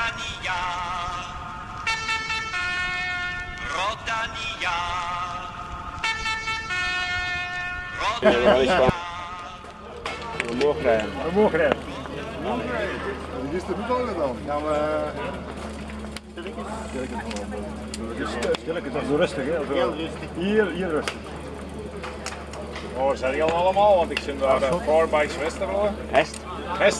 Rodania. Rodania. Rodania. Omhoog rijden. Omhoog rijden. Wie is er nu al dan? Gaan we... Stilletjes, dat is zo rustig, hè? Heel rustig. Hier rustig. Oh, zijn die allemaal? Want ik zie daar de voorbijks Westerlo. Hest. Hest.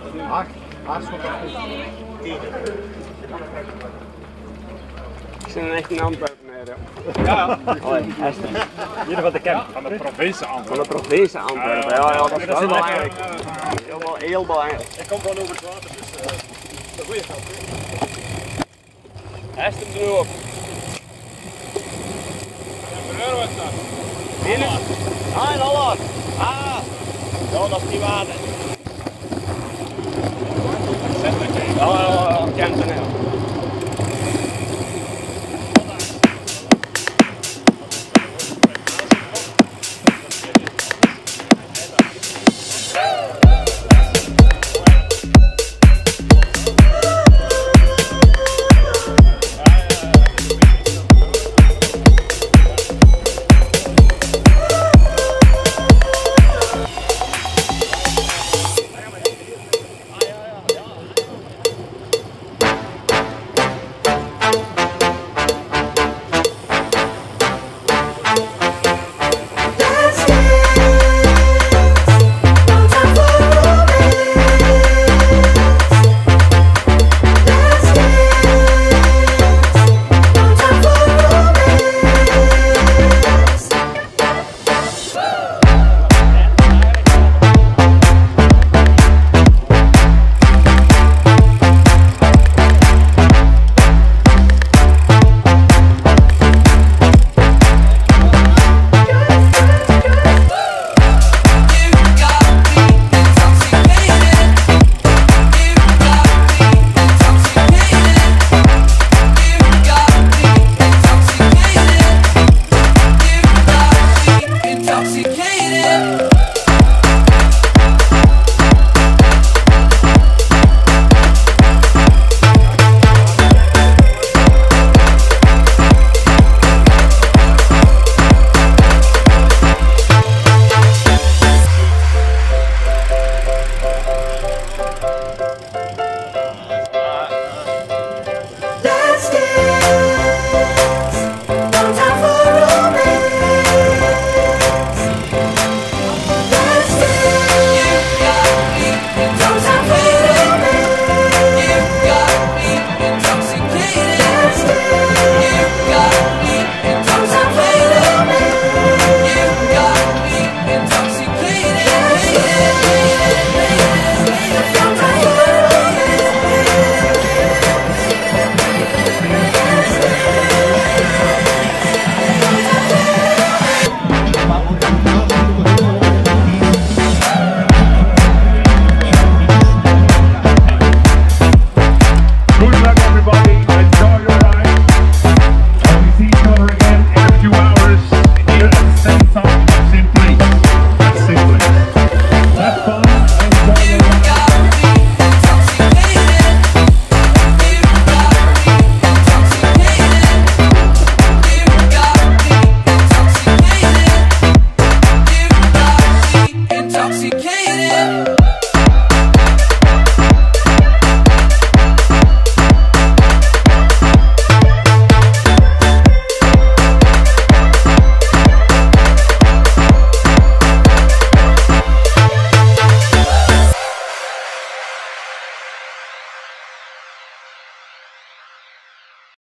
Ik zit echt in Antwerpen. Ja, Allee, Hest. Hier van de camp. van de provincie aan. Van de provincie Antwerpen. Ja, dat is wel belangrijk. Heel belangrijk. Ik kom gewoon over het water, dus de goede kant. Hest hem er op. Wat is dat? Ah, in Holland. Ah, ja, dat is niet waar.